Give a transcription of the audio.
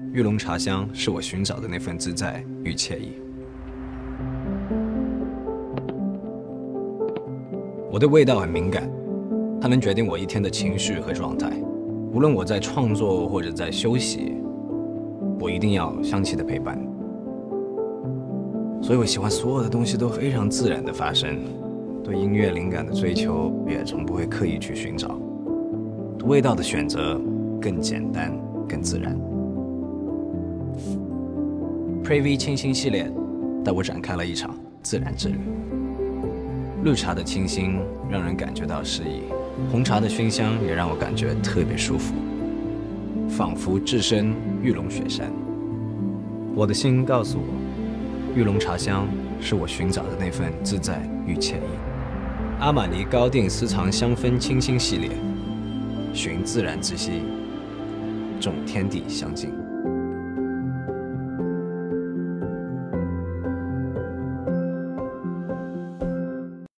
玉龙茶香是我寻找的那份自在与惬意。我对味道很敏感，它能决定我一天的情绪和状态。无论我在创作或者在休息，我一定要香气的陪伴。所以我喜欢所有的东西都非常自然的发生，对音乐灵感的追求也从不会刻意去寻找，对味道的选择更简单、更自然。Preview 清新系列带我展开了一场自然之旅。绿茶的清新让人感觉到诗意，红茶的熏香也让我感觉特别舒服，仿佛置身玉龙雪山。我的心告诉我，玉龙茶香是我寻找的那份自在与惬意。阿玛尼高定私藏香氛清新系列，寻自然之息，众天地相近。